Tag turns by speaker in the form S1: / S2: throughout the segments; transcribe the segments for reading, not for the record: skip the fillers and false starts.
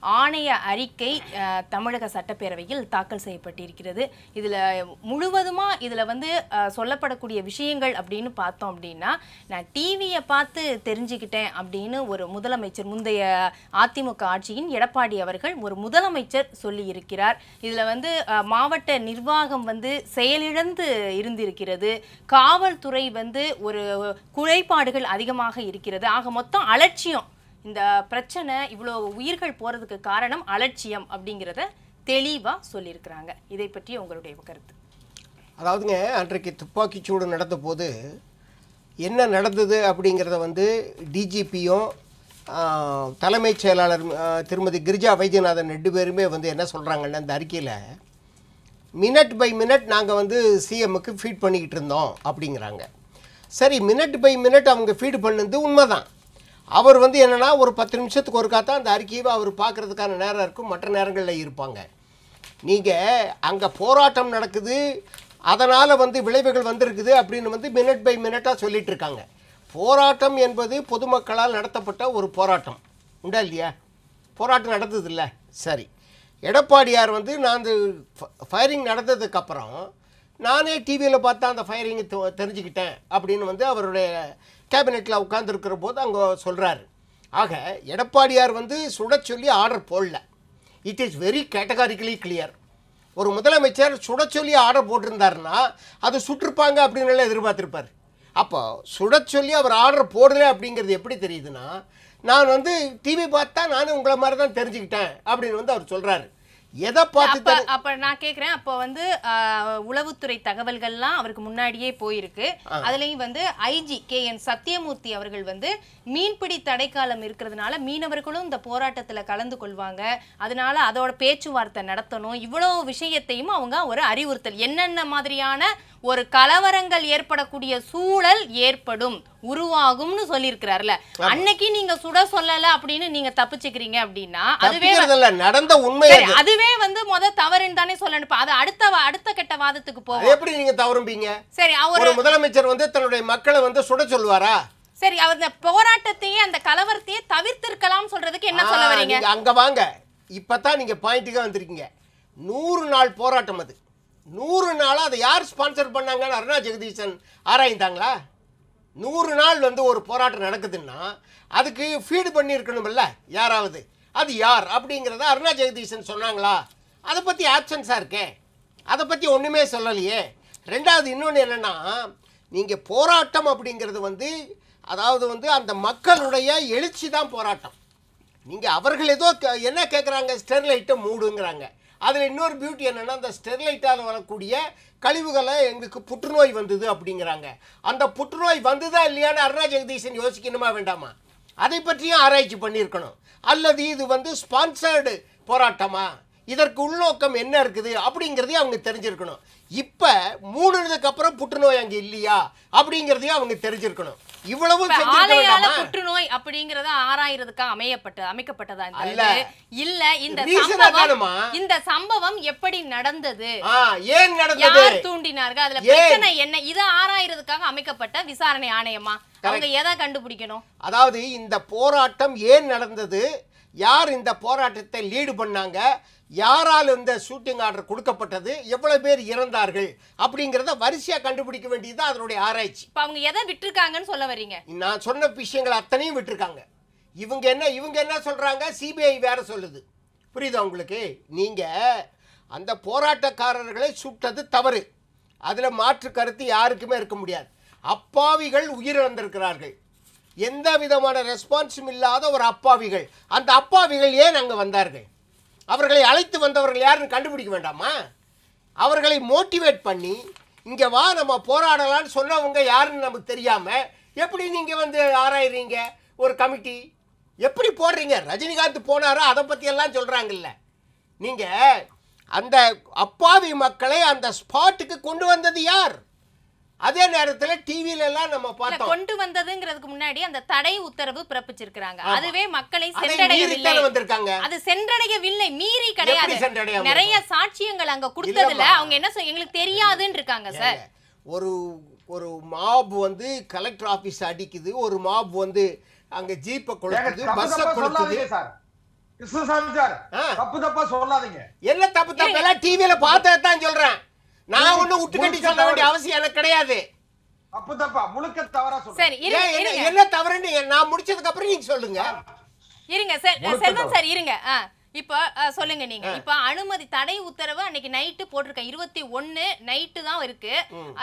S1: ஆணைய அறிக்கை தமிழக சட்டப்பேரவையில் தாக்கல் செய்யப்பட்டிருக்கிறது. இதில் முழுவதுமாக இதில் வந்து சொல்லப்படக்கூடிய விஷயங்கள் அப்படின்னு பார்த்தோம் அப்படின்னா, நான் டிவியை பார்த்து தெரிஞ்சுக்கிட்டேன் அப்படின்னு ஒரு முதலமைச்சர், முந்தைய அதிமுக ஆட்சியின் எடப்பாடி அவர்கள் ஒரு முதலமைச்சர் சொல்லி இருக்கிறார். இதில் வந்து மாவட்ட நிர்வாகம் வந்து செயலிழந்து இருந்திருக்கிறது, காவல்துறை வந்து ஒரு குறைபாடுகள் அதிகமாக இருக்கிறது, ஆக மொத்தம் அலட்சியம். இந்த பிரச்சனை இவ்வளோ உயிர்கள் போறதுக்கு காரணம் அலட்சியம் அப்படிங்கிறத தெளிவா சொல்லியிருக்கிறாங்க. இதை பற்றி உங்களுடைய கருத்து?
S2: அதாவதுங்க, அன்றைக்கு துப்பாக்கிச்சூடு நடந்த போது என்ன நடந்தது அப்படிங்கிறத வந்து டிஜிபியும் தலைமைச் செயலாளர் திருமதி கிரிஜா வைத்தியநாதன் 2 பேருமே வந்து என்ன சொல்கிறாங்கன்னா, அந்த அறிக்கையில் மினிட் பை மினிட் நாங்கள் வந்து சிஎம்முக்கு ஃபீட் பண்ணிக்கிட்டு இருந்தோம் அப்படிங்கிறாங்க. சரி, மினிட் பை மினிட் அவங்க ஃபீடு பண்ணது உண்மைதான். அவர் வந்து என்னென்னா ஒரு 10 நிமிஷத்துக்கு ஒரு காத்தான் அந்த அறிக்கையை அவர் பார்க்குறதுக்கான நேரம் இருக்கும், மற்ற நேரங்களில் இருப்பாங்க. நீங்கள் அங்கே போராட்டம் நடக்குது, அதனால் வந்து விளைவுகள் வந்திருக்குது அப்படின்னு வந்து மினிட் பை மினிட்டாக சொல்லிகிட்டு இருக்காங்க. போராட்டம் என்பது பொதுமக்களால் நடத்தப்பட்ட ஒரு போராட்டம் உண்டா இல்லையா? போராட்டம் நடந்தது இல்லை. சரி, எடப்பாடியார் வந்து நான் அந்த ஃபயரிங் நடந்ததுக்கப்புறம் நானே டிவியில் பார்த்தா அந்த ஃபயரிங்கை தெரிஞ்சுக்கிட்டேன் அப்படின்னு வந்து அவருடைய கேபினெட்டில் உட்காந்துருக்கிற போது அங்கே சொல்கிறாரு. ஆக எடப்பாடியார் வந்து சுட சொல்லி ஆர்டர் போடல. It is very categorically clear. ஒரு முதலமைச்சர் சுட சொல்லி ஆர்டர் போட்டிருந்தாருன்னா அது சுட்டிருப்பாங்க அப்படின்னு எதிர்பார்த்துருப்பார். அப்போ சுட சொல்லி அவர் ஆர்டர் போடலை அப்படிங்கிறது எப்படி தெரியுதுன்னா, நான் வந்து டிவி பார்த்தா நானும் உங்களை மாதிரி தான் தெரிஞ்சுக்கிட்டேன் அப்படின்னு வந்து அவர் சொல்கிறாரு. எதை பார்த்து
S1: அப்ப நான் கேக்குறேன், அப்போ வந்து உளவுத்துறை தகவல்கள்லாம் அவருக்கு முன்னாடியே போயிருக்கு. அதுலயும் வந்து ஐஜி KN சத்தியமூர்த்தி அவர்கள் வந்து மீன்பிடி தடைக்காலம் இருக்கிறதுனால மீனவர்களும் இந்த போராட்டத்துல கலந்து கொள்வாங்க, அதனால அதோட பேச்சுவார்த்தை நடத்தணும், இவ்வளவு விஷயத்தையும் அவங்க ஒரு அறிவுறுத்தல், என்னென்ன மாதிரியான ஒரு கலவரங்கள் ஏற்படக்கூடிய சூழல் ஏற்படும் உருவாகும்னு சொல்லியிருக்கிறார்ல. அன்னைக்கு நீங்க சுட சொல்லல அப்படின்னு நீங்க தப்பிச்சுக்கிறீங்க அப்படின்னா அதுவே
S2: நடந்த உண்மை,
S1: அதுவே வந்து தவறுன்னு தானே சொல்லணும். அது அடுத்த கட்ட வாதத்துக்கு போகும்.
S2: எப்படி நீங்க தவறும்பீங்க?
S1: சரி,
S2: ஒரு முதலமைச்சர் வந்து தன்னுடைய மக்களை வந்து சுட சொல்வாரா?
S1: சரி, அவர் இந்த போராட்டத்தையே அந்த கலவரத்தையே தவிர்த்திருக்கலாம் சொல்றதுக்கு என்ன சொல்ல வரீங்க?
S2: அங்க வாங்க, இப்பதான் நீங்க பாயிண்ட்டுக்கு வந்திருக்கீங்க. 100 நாள் போராட்டம், அது 100 நாளா அதை யார் ஸ்பான்சர் பண்ணாங்கன்னு அருணா ஜெகதீசன் ஆராய்ந்தாங்களா? 100 நாள் வந்து ஒரு போராட்டம் நடக்குதுன்னா அதுக்கு ஃபீடு பண்ணியிருக்கணும்ல யாராவது, அது யார் அப்படிங்கிறத அருணா ஜெகதீசன் சொன்னாங்களா? அதை பற்றி ஆப்சன்ஸாக இருக்கேன், அதை பற்றி ஒன்றுமே சொல்லலையே. ரெண்டாவது இன்னொன்று என்னென்னா, நீங்கள் போராட்டம் அப்படிங்கிறது வந்து அதாவது வந்து அந்த மக்களுடைய எழுச்சி தான் போராட்டம். நீங்கள் அவர்கள் ஏதோ என்ன கேட்குறாங்க, ஸ்டெர்லைட்டை மூடுங்கிறாங்க. அதில் இன்னொரு பியூட்டி என்னென்னா, அந்த ஸ்டெர்லைட்டால் வரக்கூடிய கழிவுகளை எங்களுக்கு புற்றுநோய் வந்தது அப்படிங்கிறாங்க. அந்த புற்றுநோய் வந்ததா இல்லையான்னு அருணா ஜெகதீசன் யோசிக்கணுமா வேண்டாமா? அதை பற்றியும் ஆராய்ச்சி பண்ணியிருக்கணும். அல்லது இது வந்து ஸ்பான்சர்டு போராட்டமா, இதற்கு உள்நோக்கம் என்ன இருக்குது அப்படிங்கிறதையும் அவங்க தெரிஞ்சிருக்கணும். இப்போ மூணுனதுக்கு அப்புறம் புற்றுநோய் அங்கே இல்லையா அப்படிங்கிறதையும் அவங்க தெரிஞ்சிருக்கணும். இவ்வளவு
S1: புற்றுநோய் அப்படிங்கறத ஆராயறதுக்காக அமைக்கப்பட்டதா இல்ல? இந்த சம்பவம் எப்படி நடந்தது,
S2: ஏன் நடந்தது,
S1: யார் தூண்டினார்கள், அதுல பிரச்சனை என்ன, இத ஆராயறதுக்காக அமைக்கப்பட்ட விசாரணை ஆணையமா? அவங்க எதை கண்டுபிடிக்கணும்?
S2: அதாவது இந்த போராட்டம் ஏன் நடந்தது, யார் இந்த போராட்டத்தை லீடு பண்ணாங்க, யாரால் இந்த ஷூட்டிங் ஆர்டர் கொடுக்கப்பட்டது, எவ்வளவு பேர் இறந்தார்கள் அப்படிங்கிறத வரிசையா கண்டுபிடிக்க வேண்டியது அதனுடைய ஆராய்ச்சி.
S1: இப்போ அவங்க எதை விட்டுருக்காங்கன்னு சொல்ல வரீங்க?
S2: நான் சொன்ன விஷயங்கள் அத்தனையும் விட்டுருக்காங்க. இவங்க என்ன சொல்றாங்க, சிபிஐ வேற சொல்லுது. புரியுதா உங்களுக்கு? நீங்க அந்த போராட்டக்காரர்களை சுட்டது தவறு, அதுல மாற்று கருத்து யாருக்குமே இருக்க முடியாது. அப்பாவிகள் உயிரிழந்திருக்கிறார்கள், எந்த விதமான ரெஸ்பான்ஸும் இல்லாத ஒரு அப்பாவிகள். அந்த அப்பாவிகள் ஏன் அங்கே வந்தார்கள், அவர்களை அழைத்து வந்தவர்கள் யாருன்னு கண்டுபிடிக்க வேண்டாமா? அவர்களை மோட்டிவேட் பண்ணி இங்கே வா நம்ம போராடலான்னு சொன்னவங்க யாருன்னு நமக்கு தெரியாமல் எப்படி நீங்கள் வந்து ஆராயிறீங்க? ஒரு கமிட்டி எப்படி போடுறீங்க? ரஜினிகாந்த் போனாரோ அதை பற்றியெல்லாம் சொல்கிறாங்கல்ல. நீங்கள் அந்த அப்பாவி மக்களை அந்த ஸ்பாட்டுக்கு கொண்டு வந்தது யார்? அதே நேரத்துல டிவில எல்லாம் நம்ம பார்த்தோம்,
S1: கொண்டு வந்ததுங்கிறதுக்கு முன்னாடி அந்த தடை உத்தரவு பிறப்பிச்சிருக்காங்க. அதுவே மக்களை சென்றடையவில்லை, அது சென்றடையவில்லை, மீறி கிடையாது. நிறைய சாட்சியங்கள் அங்க கொடுத்ததுல அவங்க என்ன எங்களுக்கு தெரியாதுன்னு இருக்காங்க சார்.
S2: ஒரு மாப் வந்து கலெக்டர் ஆபீஸ் அடிக்குது, ஒரு மாப் வந்து அங்க ஜீப்பை கொளுத்துது, பஸ்ஸை கொளுத்துது.
S3: கிருஷ்ணசாமி சார் தப்பா சொல்லாதீங்க.
S2: என்ன தப்பு எல்லாம் டிவியில பார்த்ததான் சொல்றேன். நான் ஒண்ணு விட்டு கட்டி சொல்ல வேண்டிய அவசியம் எனக்கு கிடையாது.
S3: தப்பா முழுக்க தவறா சொல்றேன்.
S1: சரி
S2: என்ன தவறுன்னு நான் முடிச்சதுக்கு அப்புறம் நீங்க சொல்லுங்க.
S1: இருங்க செல்வம் சார் இருங்க. இப்போ சொல்லுங்க நீங்க. இப்போ அனுமதி தடை உத்தரவு அன்னைக்கு நைட்டு போட்டிருக்கேன். 21 நைட்டு தான் இருக்கு.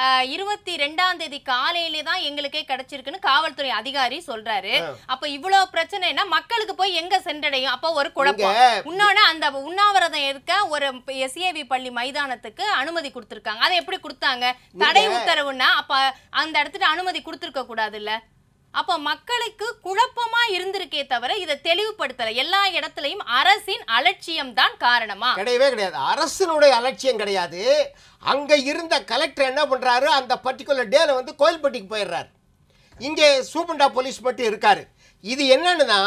S1: 22ஆம் தேதி காலையிலே தான் எங்களுக்கே கிடைச்சிருக்குன்னு காவல்துறை அதிகாரி சொல்றாரு. அப்ப இவ்வளவு பிரச்சனைனா மக்களுக்கு போய் எங்க சென்றடையும்? அப்ப ஒரு குழப்பம். இன்னொன்னு அந்த உண்ணாவிரதம் இருக்க ஒரு எஸ்ஏவி பள்ளி மைதானத்துக்கு அனுமதி கொடுத்திருக்காங்க. அதை எப்படி கொடுத்தாங்க? தடை உத்தரவுன்னா அப்ப அந்த இடத்துல அனுமதி கொடுத்திருக்க கூடாது இல்ல? அப்ப மக்களுக்கு குழப்பமா இருந்திருக்கே தவிர இதை தெளிவுபடுத்தல. எல்லா இடத்துலயும் அரசின் அலட்சியம் தான் காரணமா?
S2: கிடையவே கிடையாது. அரசினுடைய அலட்சியம் கிடையாது. அங்க இருந்த கலெக்டர் என்ன பண்றாரு, அந்த பர்டிகுலர் டேல வந்து கோயில்பட்டிக்கு போயிடுறாரு. இங்கே சூப்பண்டா போலீஸ் மட்டும் இருக்காரு. இது என்னன்னா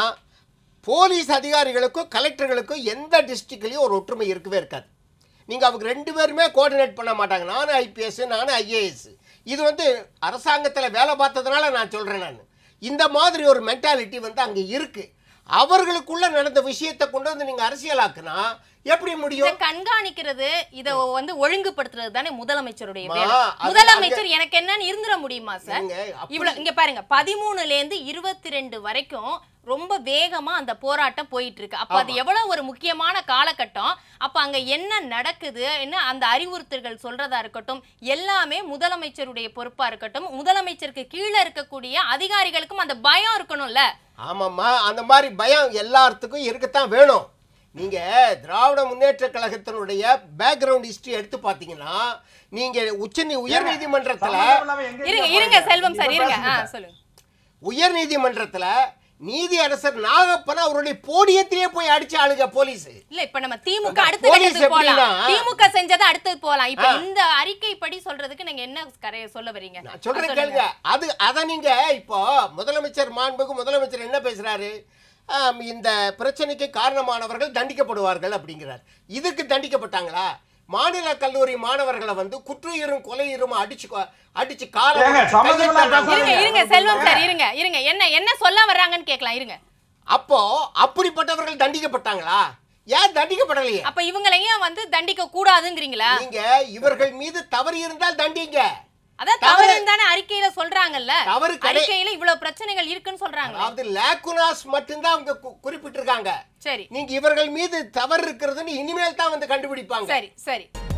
S2: போலீஸ் அதிகாரிகளுக்கும் கலெக்டர்களுக்கும் எந்த டிஸ்ட்ரிக்ட்லயும் ஒரு ஒற்றுமை இருக்கவே இருக்காது. நீங்க அவங்க ரெண்டு பேருமே கோஆர்டினேட் பண்ண மாட்டாங்க. நானும் ஐபிஎஸ், நானும் ஐஏஎஸ். இது வந்து அரசாங்கத்தில் வேலை பார்த்ததுனால நான் சொல்றேன். நான் இந்த மாதிரி ஒரு மென்டாலிட்டி வந்து அங்க இருக்கு. அவர்களுக்குள்ள நடந்த விஷயத்தை கொண்டு வந்து நீங்க அரசியலாக்குனா எப்படி முடியும்?
S1: கண்காணிக்கிறது, இத வந்து ஒழுங்குபடுத்துறது தானே முதலமைச்சருடைய வேலை. முதலமைச்சர் எனக்கு என்னன்னு இருந்துட முடியுமா சார்? இவ்வளவு இங்க பாருங்க, 13ல இருந்து 22 வரைக்கும் ரொம்ப வேகமா அந்த போராட்டம் போயிட்டு இருக்கு. அப்ப அது எவ்வளவு ஒரு முக்கியமான காலகட்டம். அப்ப அங்க என்ன நடக்குது, என்ன அந்த அறிவுறுத்தல்கள் சொல்றதா இருக்கட்டும், எல்லாமே முதலமைச்சருடைய பொறுப்பா இருக்கட்டும். முதலமைச்சருக்கு கீழே இருக்கக்கூடிய அதிகாரிகளுக்கும் அந்த பயம் இருக்கணும்ல.
S2: ஆமாம்மா, அந்த மாதிரி பயம் எல்லாத்துக்கும் இருக்கத்தான் வேணும். நீங்க திராவிட முன்னேற்ற கழகத்தினுடைய பேக்ரவுண்ட் ஹிஸ்டரி எடுத்து பாத்தீங்கன்னா நீங்க உயர் நீதிமன்றத்துல
S1: இருங்க செல்வம் சார் இருங்க சொல்லுங்க.
S2: உயர் நீதிமன்றத்துல நீதி அரசர் நாகப்பன் அவருடைய போடியத்திலே போய் அடிச்ச ஆளுங்க போலீஸ்
S1: இல்ல. இப்ப நம்ம திமுக அடுத்து போலாம், திமுக செஞ்சதை அடுத்து போலாம். இப்ப இந்த அறிக்கைப்படி சொல்றதுக்கு நீங்க என்ன சொல்ல வரீங்க?
S2: நான் சொல்றேன் கேளுங்க. அத நீங்க இப்போ முதலமைச்சர் மாண்புக்கு முதலமைச்சர் என்ன பேசுறாரு, இந்த பிரச்சனைக்கு காரணமானவர்கள் தண்டிக்கப்படுவார்கள் அப்படிங்கிறார். இதுக்கு தண்டிக்கப்பட்டாங்களா? மாநில கல்லூரி மாணவர்களை வந்து குற்றுயிரும் கொலையுரும் அடிச்சு காலம்
S1: இருங்க செல்வம் சார் இருங்க என்ன சொல்ல வர்றாங்கன்னு கேட்கலாம் இருங்க.
S2: அப்போ அப்படிப்பட்டவர்கள் தண்டிக்கப்பட்டாங்களா? ஏன் தண்டிக்கப்படலையே?
S1: அப்ப இவங்களையும் வந்து தண்டிக்க கூடாதுங்கிறீங்களா?
S2: நீங்க இவர்கள் மீது தவறு இருந்தால் தண்டிங்க.
S1: அதான் தவறு தானே அறிக்கையில சொல்றாங்கல்ல. அறிக்கையில இவ்வளவு பிரச்சனைகள் இருக்குன்னு சொல்றாங்க.
S2: அதாவது லேக்குனாஸ் மட்டும்தான் அவங்க குறிப்பிட்டிருக்காங்க.
S1: சரி,
S2: நீங்க இவர்கள் மீது தவறு இருக்கிறதுன்னு இனிமேல் தான் வந்து கண்டுபிடிப்பாங்க.
S1: சரி.